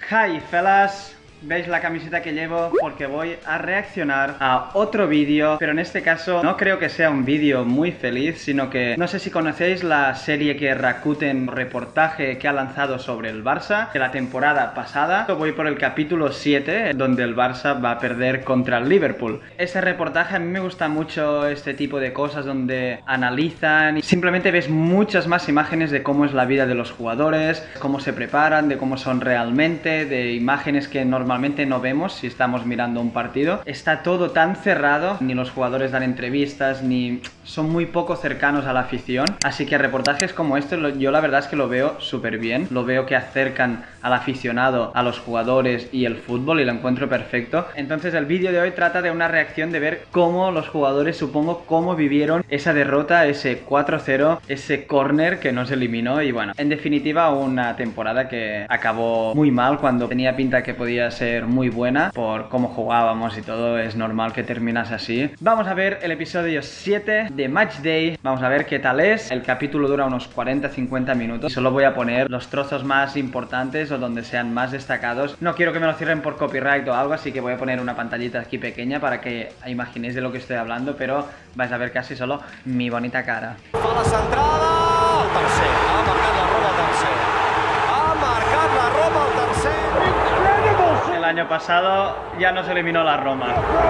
Hi fellas, veis la camiseta que llevo porque voy a reaccionar a otro vídeo, pero en este caso no creo que sea un vídeo muy feliz, sino que no sé si conocéis la serie que Rakuten reportaje que ha lanzado sobre el Barça de la temporada pasada. Voy por el capítulo 7 donde el Barça va a perder contra el Liverpool. Ese reportaje a mí me gusta mucho, este tipo de cosas donde analizan y simplemente ves muchas más imágenes de cómo es la vida de los jugadores, cómo se preparan, de cómo son realmente, de imágenes que normalmente no vemos si estamos mirando un partido. Está todo tan cerrado, ni los jugadores dan entrevistas, ni son muy poco cercanos a la afición, así que reportajes como este yo la verdad es que lo veo súper bien, lo veo que acercan al aficionado a los jugadores y el fútbol y lo encuentro perfecto. Entonces el vídeo de hoy trata de una reacción de ver cómo los jugadores, supongo, cómo vivieron esa derrota, ese 4-0, ese córner que nos eliminó y bueno, en definitiva una temporada que acabó muy mal cuando tenía pinta que podía ser muy buena por cómo jugábamos y todo, es normal que terminase así. Vamos a ver el episodio 7 de Matchday, vamos a ver qué tal es. El capítulo dura unos 40-50 minutos y solo voy a poner los trozos más importantes o donde sean más destacados. No quiero que me lo cierren por copyright o algo, así que voy a poner una pantallita aquí pequeña para que imaginéis de lo que estoy hablando, pero vais a ver casi solo mi bonita cara. Fa la centrada, el tercer, ha marcat la roba el tercer, ha marcat la roba el tercer. El año pasado ya nos eliminó la Roma.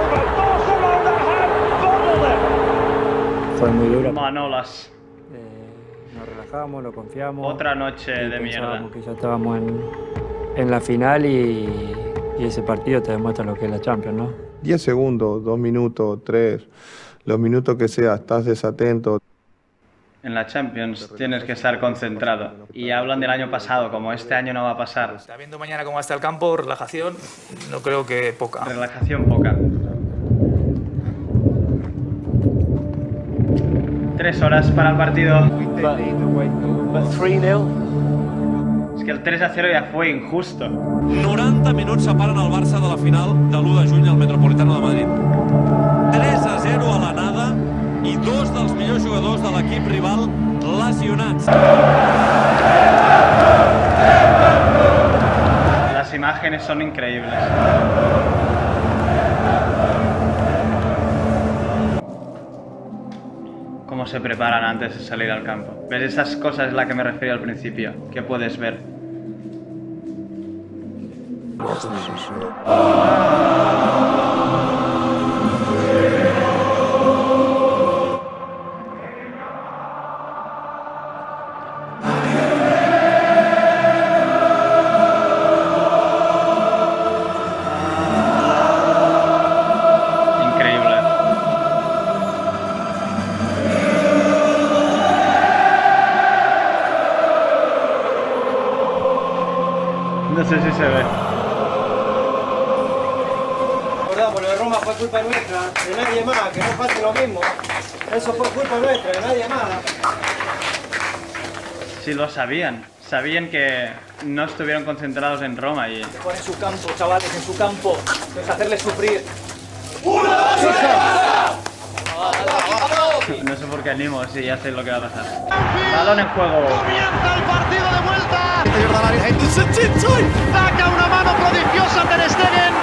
Fue muy duro. Manolas. Nos relajamos, lo confiamos. Otra noche de mierda. Que ya estábamos en la final y ese partido te demuestra lo que es la Champions, ¿no? 10 segundos, 2 minutos, 3, los minutos que sea, estás desatento. En la Champions tienes que estar concentrado. Y hablan del año pasado, como este año no va a pasar. Está viendo mañana cómo está el campo, relajación, no creo que poca. Relajación poca. 3 horas para el partido. 3-0. Es que el 3-0 ya fue injusto. 90 minuts separen el Barça de la final de l'1 de juny al Metropolitano de Madrid. 3-0 a la nada i dos dels millors jugadors de l'equip rival lesionats. Las imágenes son increíbles. Cómo se preparan antes de salir al campo. ¿Ves? Esas cosas es la que me refería al principio, que puedes ver. No sé si se ve. Recordamos, lo de Roma fue culpa nuestra, de nadie más, que no pase lo mismo. Eso fue culpa nuestra, de nadie más. Sí lo sabían. Sabían que no estuvieron concentrados en Roma y... En su campo, chavales, en su campo. Es hacerles sufrir. No sé por qué animo, si ya sé lo que va a pasar. Balón en juego. Comienza el partido de vuelta. Saca una mano prodigiosa Ter Stegen.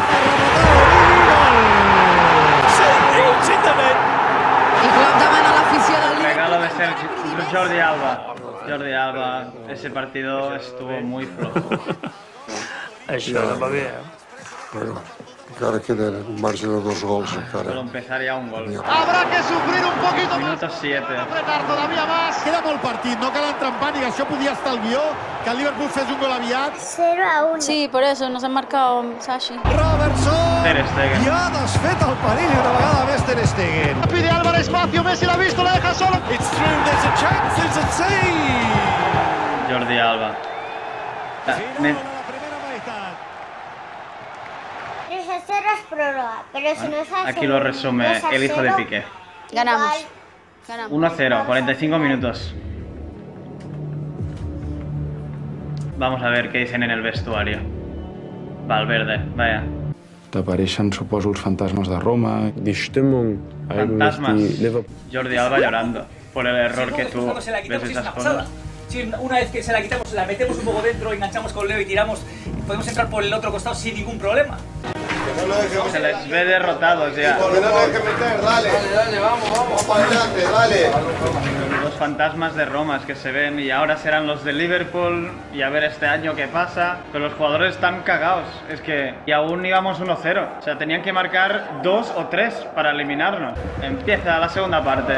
Regalo de Sergio Jordi Alba. Jordi Alba, ese partido estuvo muy flojo. Això va bé, Bueno, encara queda un margen de 2 gols encara. Solo empezar ya un gol. Habrá que sufrir un poquito más. Minuto 7. Apretar todavía más. Queda molt partit, no cal entrampar ni que això podia estar al guió, que el Liverpool fes un gol aviat. 0-1. Sí, por eso nos han marcado Sashi. Robertson! Ter Stegen. I ha desfet el perill una vegada més Ter Stegen. Pide Álvarez espacio, Messi la ha visto, la deja solo. It's through, there's a chance, there's a save! Jordi Alba. La primera meitat. 3-0 es prórroga, pero si no es así. Aquí lo resume el hijo de Piqué. Ganamos. 1-0, 45 minutos. Vamos a ver qué dicen en el vestuario. Valverde, vaya. T'apareixen, suposo, els fantasmes de Roma. Die Stimmung Fantasmas. die Liverpool. Jordi Alba llorando por el error que tú ves esas cosas. Sí, una vez que se la quitamos, la metemos un poco dentro, enganchamos con Leo y tiramos. podemos entrar por el otro costado sin ningún problema. Se les ve derrotados ya. Porque no lo dejes meter, dale, vamos para adelante, dale. Los fantasmas de Roma que se ven y ahora serán los de Liverpool y a ver este año qué pasa. Pero los jugadores están cagados, es que y aún íbamos 1-0, o sea, tenían que marcar 2 o 3 para eliminarnos. Empieza la segunda parte.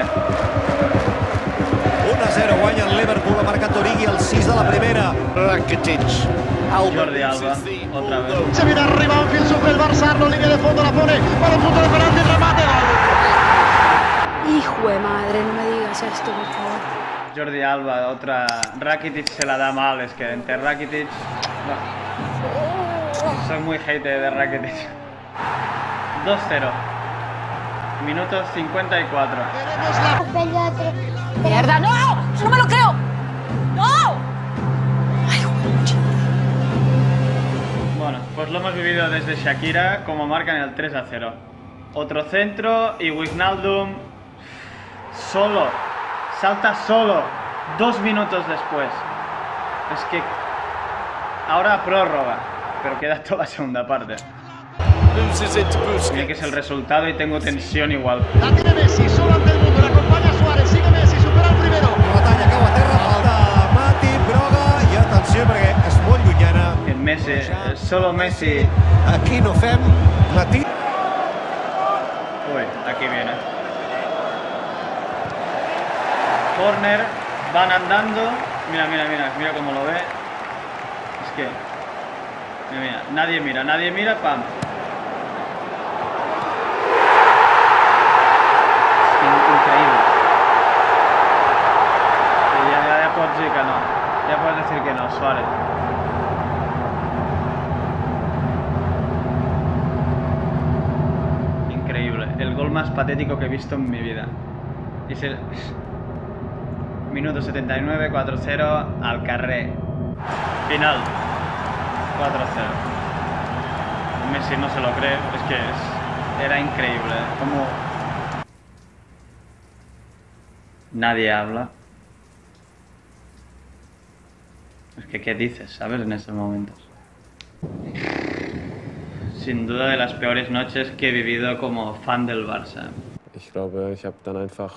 1-0, guanya el Liverpool, ha marcat Origi al 6 de la primera. Rakitic. Jordi Alba, otra vez. Se viene arriba, Anfield sufre el Barça, Arno, línea de fondo, la pone, para un punto de penalti, remate, gol. Hijo de madre, no me digas esto, por favor. Jordi Alba, otra. Rakitic se la da mal, es que entre Rakitic. No. Soy muy hater de Rakitic. 2-0. Minutos 54. ¡Mierda, no! ¡No me lo creo! ¡No! Bueno, pues lo hemos vivido desde Shakira, como marcan el 3-0. Otro centro y Wijnaldum solo, salta solo, 2 minutos después. Es que ahora prórroga, pero queda toda la segunda parte. Mira que es el resultado y tengo tensión igual. La tiene Messi, solo ante el mundo, la acompaña Suárez, sigue Messi, supera el primero. La batalla cau a terra, falta Mati, Broga i atenció perquè és molt llunyana. En Messi, solo Messi. Aquí no fem Mati. Uy, aquí viene. Corner, van andando. Mira, mira, mira, mira cómo lo ve. Es que... Mira, nadie mira, pam. Increíble. Ya puedes decir que no. Ya puedes decir que no, Suárez. Increíble. El gol más patético que he visto en mi vida. Es el... Minuto 79, 4-0 al carré. Final. 4-0. Messi no se lo cree, es que era increíble. Como nadie habla. Es que ¿qué dices, sabes, en estos momentos? Sin duda de las peores noches que he vivido como fan del Barça. Ich glaube, ich habe dann einfach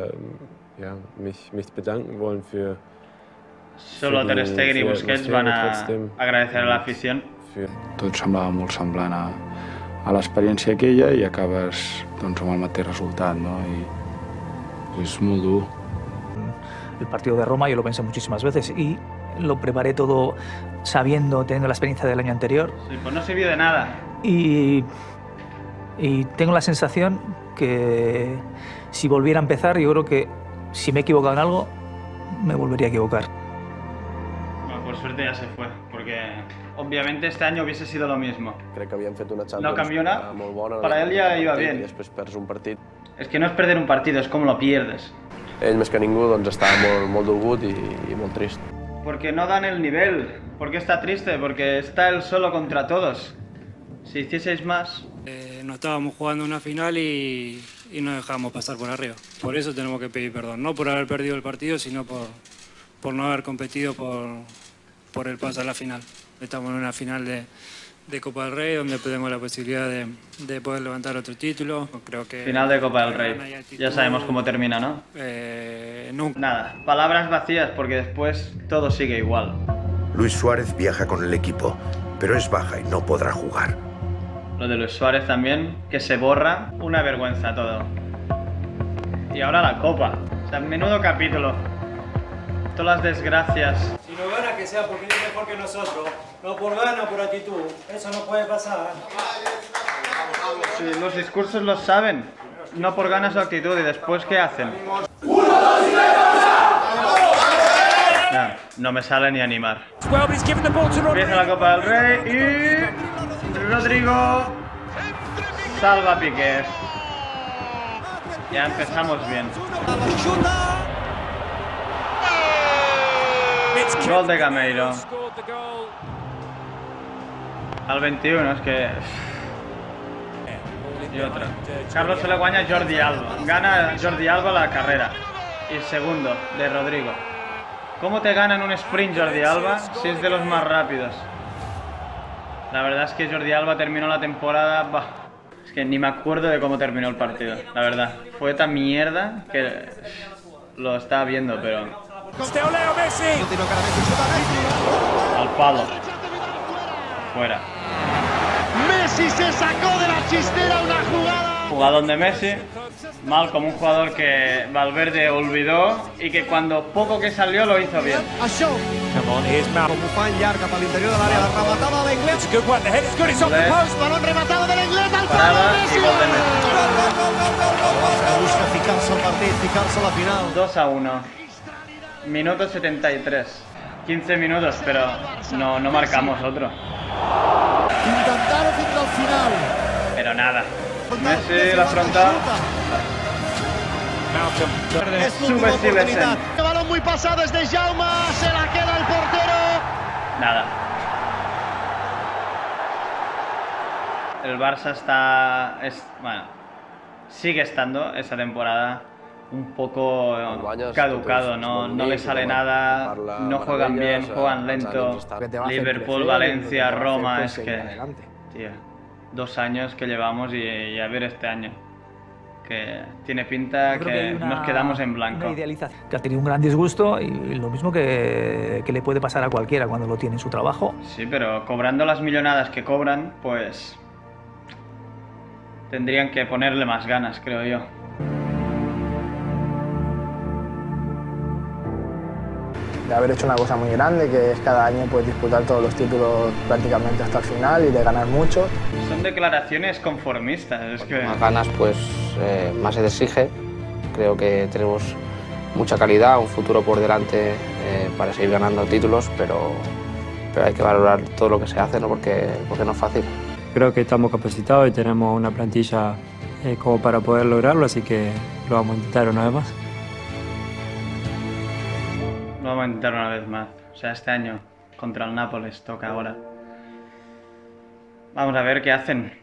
mich bedanken wollen für Solo Ter Stegen y Busquets van a agradecer a la afición. Tot semblava molt semblant a l'experiència aquella i acabes doncs, amb el mateix resultat, no? I és molt dur. El partido de Roma yo lo pensé muchísimas veces y lo preparé todo sabiendo, teniendo la experiencia del año anterior. Sí, pues no sirvió de nada. Y tengo la sensación que si volviera a empezar, yo creo que si me he equivocado en algo, me volvería a equivocar. Bueno, por suerte ya se fue, porque obviamente este año hubiese sido lo mismo. Crec que havíem fet una Champions no cambió nada, molt bona, para él ya iba bien. I després perds un partit. Es que no es perder un partido, es como lo pierdes. Ell més que ningú doncs, estava molt dolgut i molt trist. Porque no dan el nivel. ¿Por qué está triste? Porque está él solo contra todos. Si hicieseis más... no estábamos jugando una final y no dejamos pasar por arriba. Por eso tenemos que pedir perdón. No por haber perdido el partido, sino por no haber competido por el pase a la final. Estamos en una final de Copa del Rey, donde tenemos la posibilidad de poder levantar otro título. Creo que final de Copa del Rey. Ya sabemos cómo termina, ¿no? Nunca. Nada, palabras vacías, porque después todo sigue igual. Luis Suárez viaja con el equipo, pero es baja y no podrá jugar. Lo de Luis Suárez también, que se borra, una vergüenza todo. Y ahora la Copa. O sea, menudo capítulo. Todas las desgracias. Si no gana, que sea porque es mejor que nosotros. No por gana, por actitud. Eso no puede pasar. Sí, los discursos los saben. No por ganas o actitud. ¿Y después qué hacen? No me sale ni animar. Empieza la Copa del Rey y... Rodrigo salva a Piqué. Ya empezamos bien. Gol de Gameiro. Al 21, es que... Y otra. Carlos se le guanya a Jordi Alba. Gana Jordi Alba la carrera. Y segundo, de Rodrigo. ¿Cómo te gana en un sprint Jordi Alba si es de los más rápidos? La verdad es que Jordi Alba terminó la temporada... Bah, es que ni me acuerdo de cómo terminó el partido, la verdad. Fue tan mierda que lo estaba viendo, pero... Al palo. Fuera. Messi se sacó de la chistera una jugada. Jugador de Messi, mal como un jugador que Valverde olvidó y que cuando poco que salió lo hizo bien. Com ho fa en llarg cap a l'interior de l'àrea, la rematada de Inglés. Good one, the head is good, it's off the post. Balón rematado del Inglés al Parada Messi. y gol de Messi. Busca ficar-se al partit, ficar-se a la final. 2-1. Minuto 73. 15 minutos, pero no marcamos otro. Intentaron fins al final. Pero nada. Messi la afronta. Sube Silesen. Balón muy pasado es de Jaume, se la queda el portero. Nada. El Barça bueno, sigue estando esta temporada un poco caducado, no le sale nada, no juegan bien, juegan lento. Liverpool, Valencia, Roma, es que... Tío, 2 años que llevamos y a ver este año. Que tiene pinta que nos quedamos en blanco. Que ha tenido un gran disgusto y lo mismo que le puede pasar a cualquiera cuando lo tiene en su trabajo. Sí, pero cobrando las millonadas que cobran, pues... tendrían que ponerle más ganas, creo yo. De haber hecho una cosa muy grande, que es cada año pues, disputar todos los títulos prácticamente hasta el final y de ganar mucho. Son declaraciones conformistas, es que... Más ganas, pues más se exige. Creo que tenemos mucha calidad, un futuro por delante para seguir ganando títulos, pero hay que valorar todo lo que se hace, ¿no? Porque no es fácil. Creo que estamos capacitados y tenemos una plantilla como para poder lograrlo, así que lo vamos a intentar una vez más. Lo vamos a intentar una vez más. O sea, este año contra el Nápoles toca ahora. Vamos a ver qué hacen.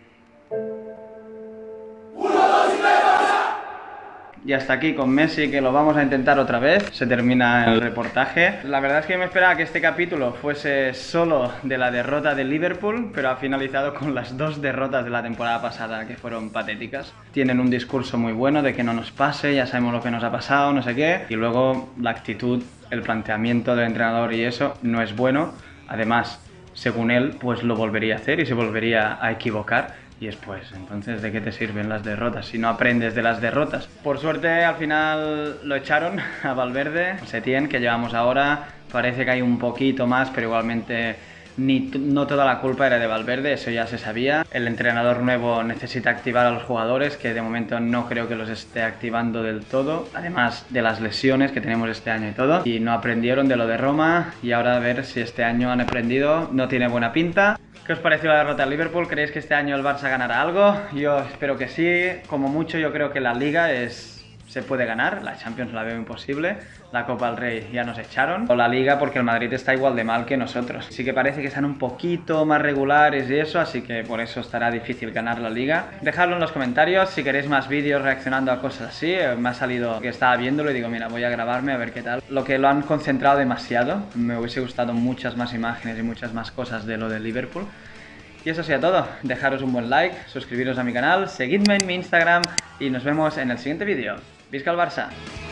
Y hasta aquí con Messi, que lo vamos a intentar otra vez. Se termina el reportaje. La verdad es que me esperaba que este capítulo fuese solo de la derrota de Liverpool, pero ha finalizado con las 2 derrotas de la temporada pasada, que fueron patéticas. Tienen un discurso muy bueno de que no nos pase, ya sabemos lo que nos ha pasado, no sé qué. Y luego la actitud, el planteamiento del entrenador y eso no es bueno. Además, según él, pues lo volvería a hacer y se volvería a equivocar. Y después, entonces, ¿de qué te sirven las derrotas si no aprendes de las derrotas? Por suerte, al final lo echaron a Valverde. Setién, que llevamos ahora, parece que hay un poquito más, pero igualmente no toda la culpa era de Valverde, eso ya se sabía. El entrenador nuevo necesita activar a los jugadores, que de momento no creo que los esté activando del todo. Además de las lesiones que tenemos este año y todo. Y no aprendieron de lo de Roma, y ahora a ver si este año han aprendido. No tiene buena pinta. ¿Qué os pareció la derrota del Liverpool? ¿Creéis que este año el Barça ganará algo? Yo espero que sí. Como mucho yo creo que la Liga se puede ganar. La Champions la veo imposible. La Copa del Rey ya nos echaron. O la Liga porque el Madrid está igual de mal que nosotros. Sí que parece que están un poquito más regulares y eso, así que por eso estará difícil ganar la Liga. Dejadlo en los comentarios si queréis más vídeos reaccionando a cosas así. Me ha salido que estaba viéndolo y digo, mira, voy a grabarme a ver qué tal. Lo que lo han concentrado demasiado. Me hubiese gustado muchas más imágenes y muchas más cosas de lo de Liverpool. Y eso sería todo. Dejaros un buen like, suscribiros a mi canal, seguidme en mi Instagram y nos vemos en el siguiente vídeo. ¡Visca el Barça!